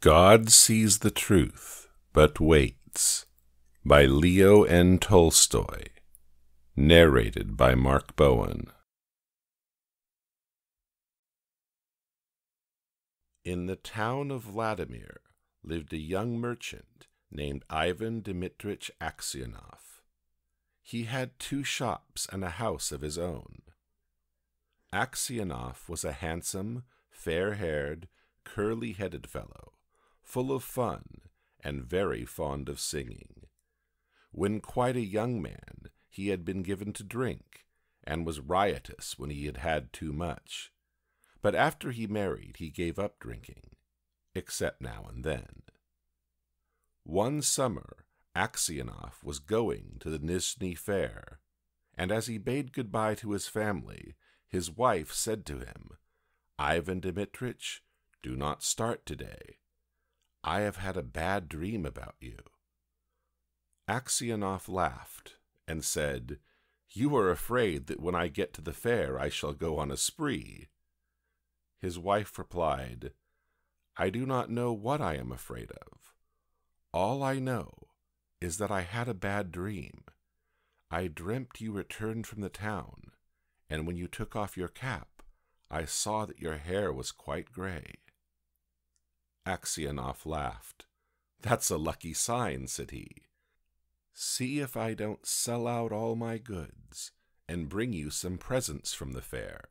God Sees the Truth, But Waits, by Leo Tolstoy. Narrated by Bowen. In the town of Vladimir lived a young merchant named Ivan Dmitritch Aksionov. He had 2 shops and a house of his own. Aksionov was a handsome, fair-haired, curly-headed fellow, full of fun and very fond of singing. When quite a young man, he had been given to drink, and was riotous when he had had too much. But after he married, he gave up drinking, except now and then. One summer, Aksionov was going to the Nizhny Fair, and as he bade goodbye to his family, his wife said to him, "Ivan Dmitritch, do not start today. I have had a bad dream about you." Aksionov laughed and said, "You are afraid that when I get to the fair I shall go on a spree." His wife replied, "I do not know what I am afraid of. All I know is that I had a bad dream. I dreamt you returned from the town, and when you took off your cap, I saw that your hair was quite gray." Aksionov laughed. "That's a lucky sign," said he. "See if I don't sell out all my goods and bring you some presents from the fair."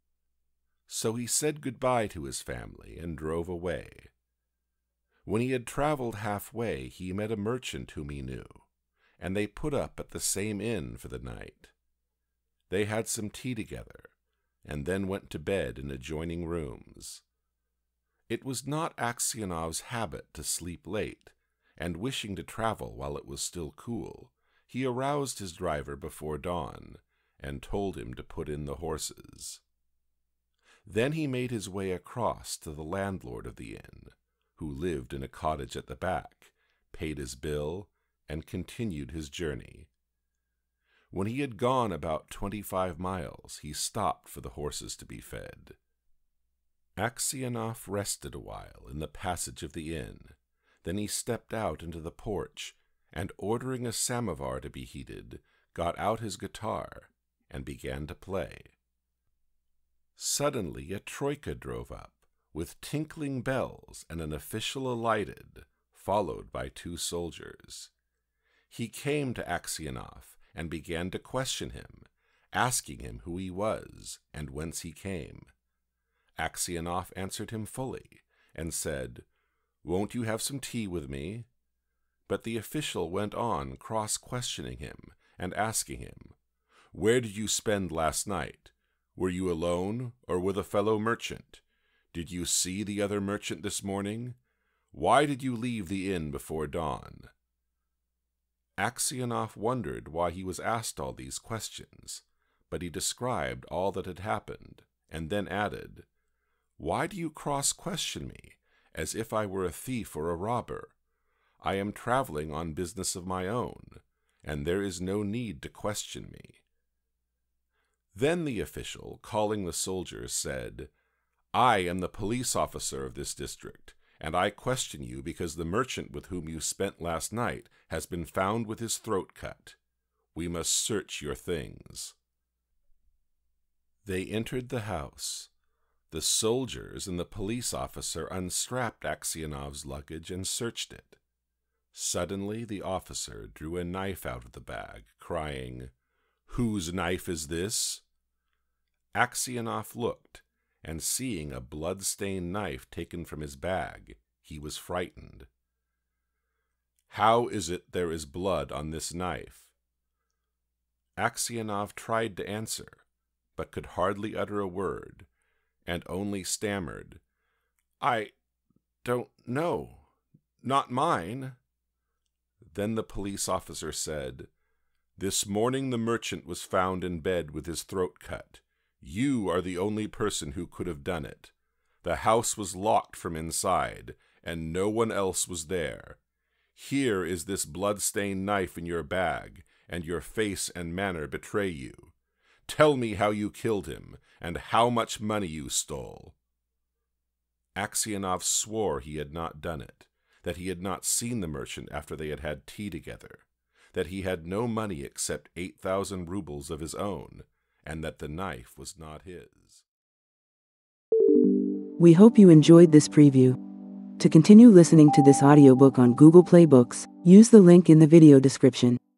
So he said goodbye to his family and drove away. When he had traveled halfway, he met a merchant whom he knew, and they put up at the same inn for the night. They had some tea together, and then went to bed in adjoining rooms. It was not Aksionov's habit to sleep late, and wishing to travel while it was still cool, he aroused his driver before dawn, and told him to put in the horses. Then he made his way across to the landlord of the inn, who lived in a cottage at the back, paid his bill, and continued his journey. When he had gone about 25 miles, he stopped for the horses to be fed. Aksionov rested a while in the passage of the inn. Then he stepped out into the porch, and ordering a samovar to be heated, got out his guitar and began to play. Suddenly a troika drove up, with tinkling bells, and an official alighted, followed by 2 soldiers. He came to Aksionov and began to question him, asking him who he was and whence he came. Aksionov answered him fully, and said, "Won't you have some tea with me?" But the official went on cross-questioning him and asking him, "Where did you spend last night? Were you alone or with a fellow merchant? Did you see the other merchant this morning? Why did you leave the inn before dawn?" Aksionov wondered why he was asked all these questions, but he described all that had happened, and then added, "Why do you cross-question me, as if I were a thief or a robber? I am traveling on business of my own, and there is no need to question me." Then the official, calling the soldiers, said, "I am the police officer of this district, and I question you because the merchant with whom you spent last night has been found with his throat cut. We must search your things." They entered the house. The soldiers and the police officer unstrapped Aksionov's luggage and searched it. Suddenly the officer drew a knife out of the bag, crying, "Whose knife is this?" Aksionov looked, and seeing a blood-stained knife taken from his bag, he was frightened. "How is it there is blood on this knife?" Aksionov tried to answer, but could hardly utter a word, and only stammered, "I don't know. Not mine." Then the police officer said, "This morning the merchant was found in bed with his throat cut. You are the only person who could have done it. The house was locked from inside, and no one else was there. Here is this blood-stained knife in your bag, and your face and manner betray you. Tell me how you killed him, and how much money you stole." Aksionov swore he had not done it, that he had not seen the merchant after they had had tea together, that he had no money except 8,000 rubles of his own, and that the knife was not his. We hope you enjoyed this preview. To continue listening to this audiobook on Google Play Books, use the link in the video description.